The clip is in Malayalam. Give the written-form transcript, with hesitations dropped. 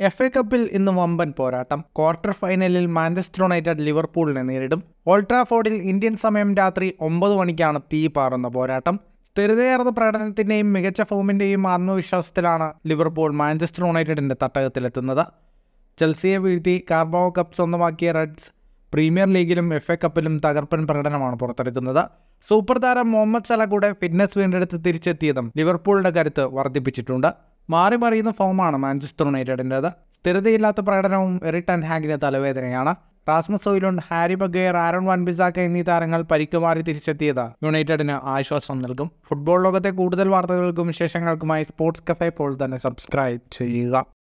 FA കപ്പിൽ ഇന്ന് വമ്പൻ പോരാട്ടം. ക്വാർട്ടർ ഫൈനലിൽ മാഞ്ചസ്റ്റർ യുണൈറ്റഡ് ലിവർപൂളിനെ നേരിടും. ഓൾഡ് ട്രാഫോർഡിൽ ഇന്ത്യൻ സമയം രാത്രി 9 മണിക്കാണ് തീ പാറുന്ന പോരാട്ടം. സ്ഥിരതയേറുന്ന പ്രകടനത്തിന്റെയും മികച്ച ഫോമിന്റെയും ആത്മവിശ്വാസത്തിലാണ് ലിവർപൂൾ മാഞ്ചസ്റ്റർ യുണൈറ്റഡിന്റെ തട്ടകത്തിലെത്തുന്നത്. ചെൽസിയെ വീഴ്ത്തി കാർബാവോ കപ്പ് സ്വന്തമാക്കിയ റെഡ്സ് പ്രീമിയർ ലീഗിലും FA കപ്പിലും തകർപ്പൻ പ്രകടനമാണ് പുറത്തെടുക്കുന്നത്. സൂപ്പർ താരം മുഹമ്മദ് സല കൂടെ ഫിറ്റ്നസ് വീണ്ടെടുത്ത് തിരിച്ചെത്തിയതും ലിവർപൂളിന്റെ കരുത്ത് വർദ്ധിപ്പിച്ചിട്ടുണ്ട്. മാറി മറിയുന്ന ഫോമാണ് മാഞ്ചസ്റ്റർ യുണൈറ്റഡിൻ്റെത്. സ്ഥിരതയില്ലാത്ത പ്രകടനവും എറിക് ടെൻ ഹാഗിന് തലവേദനയാണ്. Rasmus Hojlund, Harry Maguire, Aaron Wan Bissaka എന്നീ താരങ്ങൾ പരിക്കുമാറി തിരിച്ചെത്തിയത് യുണൈറ്റഡിന് ആശ്വാസം നൽകും. ഫുട്ബോൾ ലോകത്തെ കൂടുതൽ വാർത്തകൾക്കും വിശേഷങ്ങൾക്കുമായി സ്പോർട്സ് കഫേ ഇപ്പോൾ തന്നെ സബ്സ്ക്രൈബ് ചെയ്യുക.